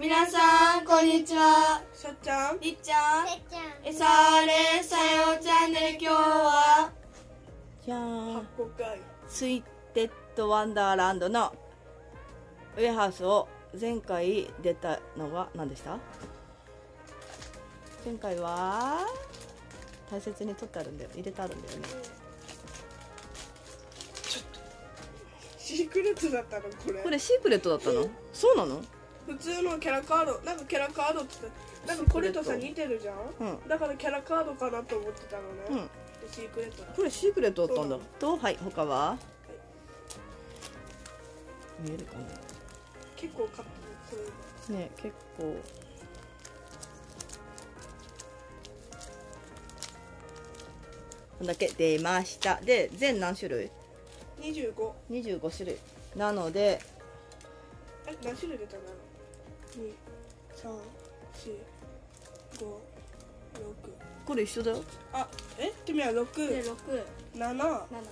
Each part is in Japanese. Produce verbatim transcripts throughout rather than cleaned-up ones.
皆さんこんにちは。 しょっちゃん、 りっちゃん、 せっちゃん、 えさーれさよチャンネル、今日はじゃーん、 発表会。 スイーテッドワンダーランドのウェハースを前回出たのは何でした？前回は大切に取ってあるんだよ、入れてあるんだよね。 ちょっとシークレットだったのこれ。 これシークレットだったの？そうなの？ 普通のキャラカード、なんかキャラカードって言ったなんかこれとさ似てるじゃん。 うんだからキャラカードかなと思ってたのね。 うん、 でシークレットだ。 これシークレットだったんだそうと、はい、他は、見えるかな結構買ったのそういうの。 ね、結構こんだけ出ました。で、全何種類？ 二十五。 にじゅうご種類なので、 え、何種類出たの？二、三、四、五、六。 これ一緒だよ。 あ、え、てみは六、 でろく、 七、 なな、 八、 は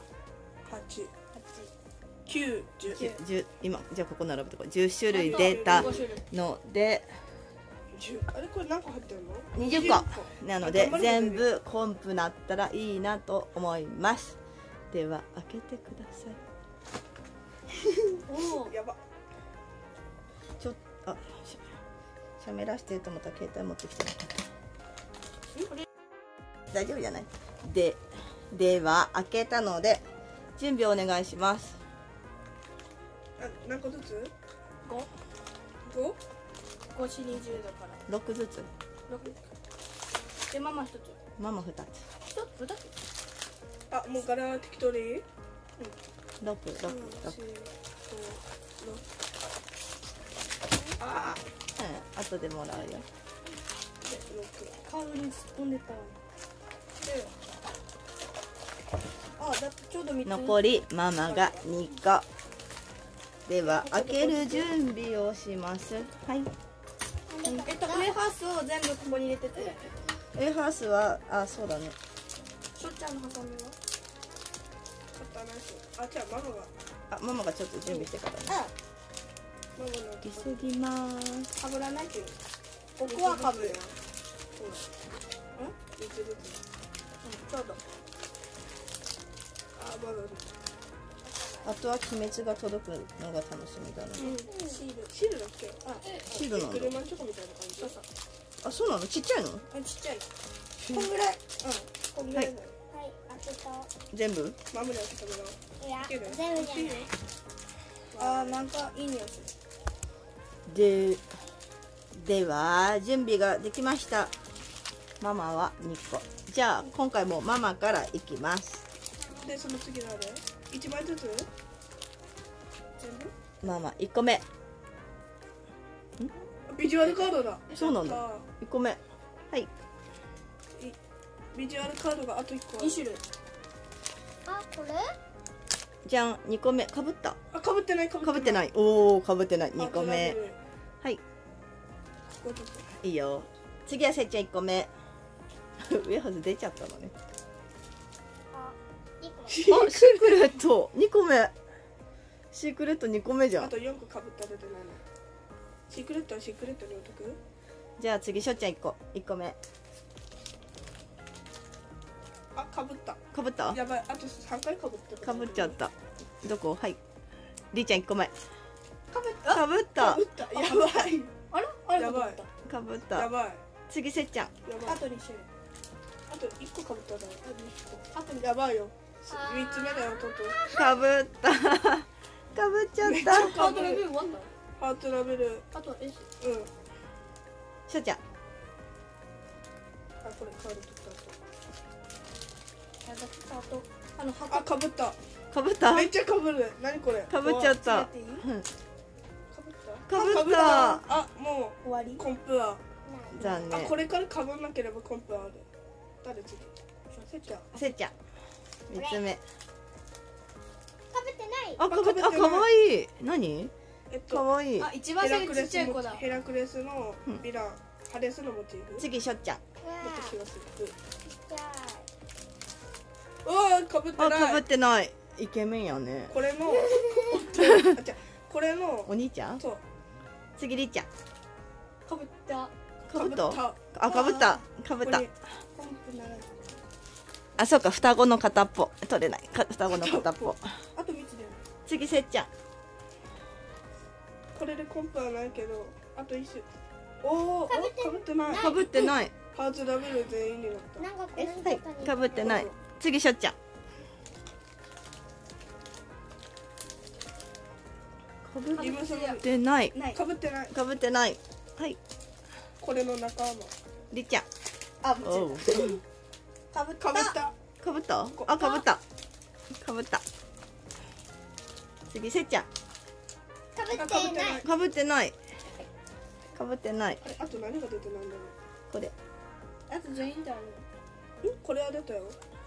九、十。 ち、 じゅ今じゃあここ並ぶとこじゅっ種類出たご種類。 ので十。あれこれ何個入ってるの？ にじゅっこなのであ頑張る全部コンプなったらいいなと思います。では開けてください。 おお、 やば。 ちょっとあしゃしゃべらしてと思ったら携帯持ってきてなかった。大丈夫じゃない？ででは開けたので準備お願いします。 あ、何個ずつ？ ご、 五？ ごしにじゅうだから。 ろくずつ、 ろく。で、ママ一つ。 ママふたつ、 一つ、二つ。 あ、もう柄適当でいい？ ろく、ろく、ろく、 あうん、後でもらうよ。 で、六。 カードに突っ込んでた。で、あ、だってちょうどみっつ。 残りママがにこでは開ける準備をします。はい、 えっと、ウエハースを全部ここに入れてて。 ウェハースはあそうだね、 しょっちゃんのハサミは？ 買ったナイス。あ、じゃあママが。 あママがちょっと準備してからね。 あ、 ママの。 急ぎます。 かぶらないけど。ここはかぶるよ。 うん。三つずつ。 ちょうど。 あ、まだ。 あとは鬼滅が届くのが楽しみだね。 うん、シール。 シールだっけ？ あ、 シールなんだ。 車チョコみたいな感じ。 そうそう。 あそうなの？ちっちゃいの？ あ、ちっちゃい。こんぐらい。うん、こんぐらいだよ。 はい、開けた。 全部？ マムに開けてもらおう。 いや、 いける？ 全部じゃない。 あー、なんかいい匂いする。 ででは準備ができました。ママはにこ。じゃあ今回もママからいきます。 で、その次のあれ一枚ずつ全部？ ママいっこめ。 ビジュアルカードだ。 そうなんだやっいっこめ。はい。 た。いビジュアルカードがあと一個ある。 に種類。 あ、これ？ じゃんにこめ。かぶった。 あ、かぶってないかかぶってい。 ない。おおかぶってない。にこめ。 あ。 はい、 ここちょっと。 いいよ。次はせっちゃんいっこめ。ウェハース出ちゃったのね。 あ、いくら？ あシークレットにこめ。シークレットにこめじゃん。 あとよんこかぶった出てないの。シークレットはシークレットに置いとく？ じゃあ次しょっちゃんいっこ。いっこめ。 あ、かぶった。 かぶった？ やばい、あとさんかいかぶった。 かぶっちゃった。どこ？はい。りーちゃんいっこめ。 かぶった。 かぶったかぶ。った。やばい。 あれ？あれやばいかぶった。 かぶっやた。 ばい。 次せっちゃん。 やばい。 あとに種類。 あといっこかぶっただろ。 あとに。 やばいよ。 あーみっつめだよ、トト。 かぶった。かぶっちゃっめっちゃた。 ハートレビュー終わっハートラベル。 た。あと S。 うん。 しょっちゃん。 あ、これカード取ったあと、あと、あの箱。 あ、かぶった。 かぶった。 めっちゃかぶる。何これ。 かぶっちゃった。 やっていい？ うんかぶった。 かぶったあかぶったあ、も終わりう。コンプは。 残あ、 念こ。れからかぶんなければコンプある。誰次？せっちゃん。 せっちゃん。三つ目。 かぶってない。 あ、かぶった。あ、 かぶってないかわいい。何？ えっと。 かわいい。 あ、一番ヘラ最クレスのちっちゃい子だ。 ヘラクレスのヴィラン、ハレスのモチーフ。 次しょっちゃん。 わだった気がする。 ー、ちっちゃうわー、かぶってあ、 ない。 かぶってない。イケメンやね。 これの。あ、じゃ、これの。 お兄ちゃん？ そう。 次りっちゃん。 かぶったかぶったかあかぶったかぶったここにポンプならあそうか双子の片っぽ取れないか双子の片っぽあとみっつだよね。 次せっちゃんこれでコンプはないけどあといっ種。おおかぶってかぶってない。 かぶってないパーツダブル全員になった。 なんかこえれはいかぶってない次しょっちゃんかぶリムソルってないないかぶってない。 かぶってないはいこれの仲間。 りっちゃんあぶおうちかぶったかぶった。 かぶったあかぶったかぶった次せっちゃんかぶあってないかぶってない。 かぶってないかぶってないあれあと何が出てないんだろこれあと全員だろう。んこれは出たよ。んん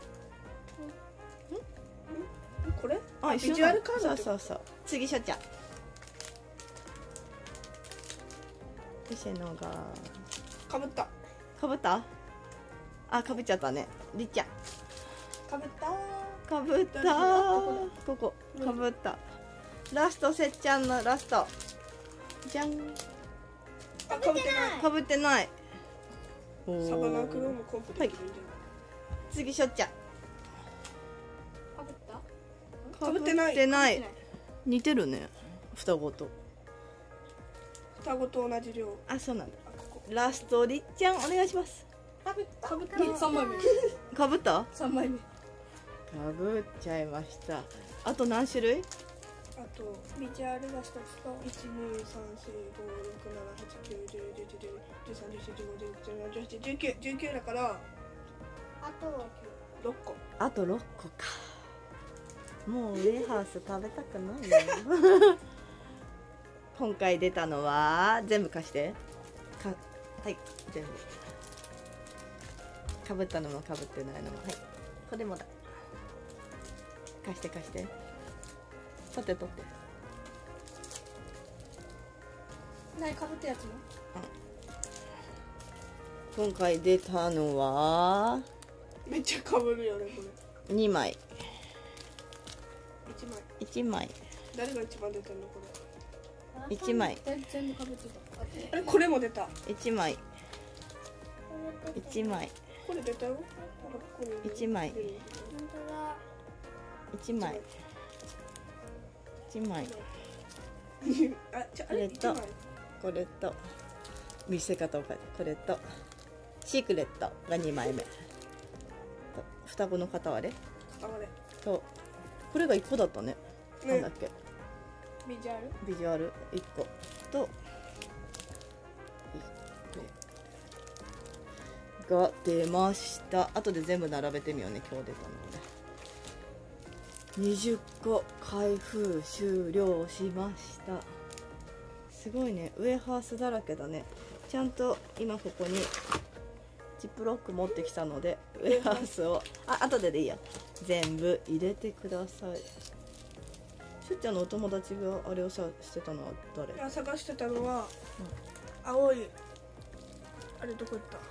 これ？ あビジュアルカードってそうそうそう次しょっちゃんでせのがかぶった。 かぶったあかぶっちゃったねりっちゃんかぶったかぶったここかぶったラストせっちゃんのラストじゃんあかぶってない。 かぶってないおーサバナクローもコンプできるんじ次しょっちゃんかぶったかぶってないかぶってない似てるね双子とゃない？双子と同じ量。 あそうなんだあここ。 ラストりっちゃんお願いしますかぶったかぶった三枚目かぶったか三枚目ぶっちゃいましたあと何種類あとビジュアルが一つといち、に、さん、よん、ご、ろく、なな、はち、きゅう、じゅう、じゅういち、じゅうに、じゅうさん、じゅうよん、じゅうご、じゅうろく、じゅうなな、じゅうはち、じゅうきゅう、じゅうきゅうだからあとろっこ。 あとろっこかもうウェハース食べたくないよ今回出たのは全部貸してかはい全部かぶったのもかぶってないのもはいこれもだ貸して貸して取って取って何かぶったやつも今回出たのはめっちゃかぶるよねこれ。 にまいいちまい。 いちまい誰が一番出てんのこれ？ いちまい全全部かぶってたあれこれも出た。 いちまいいちまいこれ出たよ。ここにいちまい出る本当だいちまいいちまいあ、じゃああれこれと一枚。 これと見せ方を変えてこれとシークレットがにまいめと双子の片割れあれ。 とこれがいっこだったねなんだっけビジュアルビジュアルいっことが出ました後で全部並べてみようね今日出たのでにじゅっこ開封終了しましたすごいねウェハースだらけだねちゃんと今ここにジップロック持ってきたのでウェハースをあ後ででいいや全部入れてくださいしゅっちゃんのお友達があれをさしてたのは誰いや探してたのは、青いあれどこ行った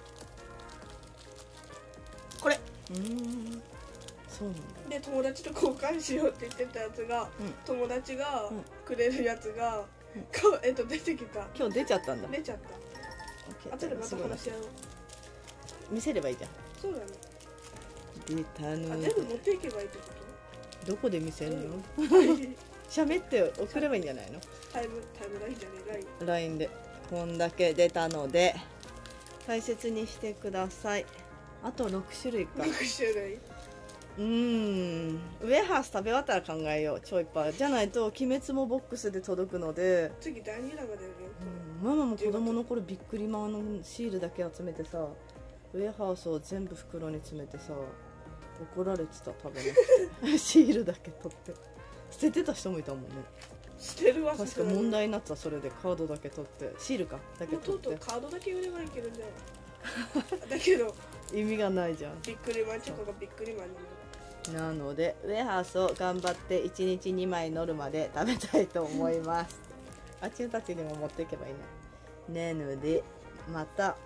これうーんそうなんだで友達と交換しようって言ってたやつが、 うん友達がうんくれるやつが、 うんかえっと出てきた今日出ちゃったんだ出ちゃった OK 後でまたすごい話し合おう見せればいいじゃんそうだね出たあの全部持っていけばいいってこどこで見せんのとタイム喋って送ればいいんじゃないのタイムラインじゃねえラインライン でこんだけ出たので大切にしてくださいあとろくしゅるいかろく種類うーんウェハース食べ終わったら考えよう超いっぱいじゃないと鬼滅もボックスで届くので、 次だいに弾が出るよ、 うん、ママも子供の頃ビックリマンのシールだけ集めてさウェハースを全部袋に詰めてさ怒られてた食べなくてシールだけ取って捨ててた人もいたもんね捨てるわ確か問題になってたそれでカードだけ取ってシールかだけもうと取ってうとうカードだけ売ればいけるんだよだけど意味がないじゃんビックリマンチョコがビックリマンになるなのでウェハースを頑張っていちにちにまい乗るまで食べたいと思いますあっちたちにも持っていけばいいねなのでまた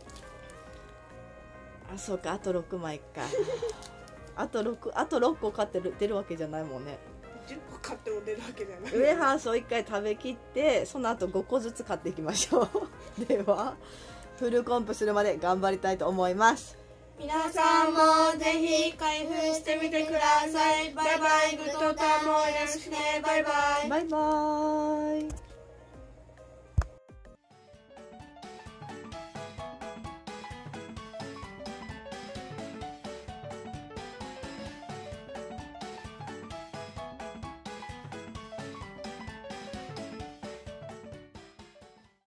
あそうかあとろくまいかあとろくあとろっこ買ってる出るわけじゃないもんねじゅっこ買っても出るわけじゃない。 ウエハースをいっかい食べきってその後ごこずつ買っていきましょうではフルコンプするまで頑張りたいと思います。 皆さんもぜひ開封してみてください。バイバイ。グッドタンもよろしくね。バイバイ。 バイバーイ。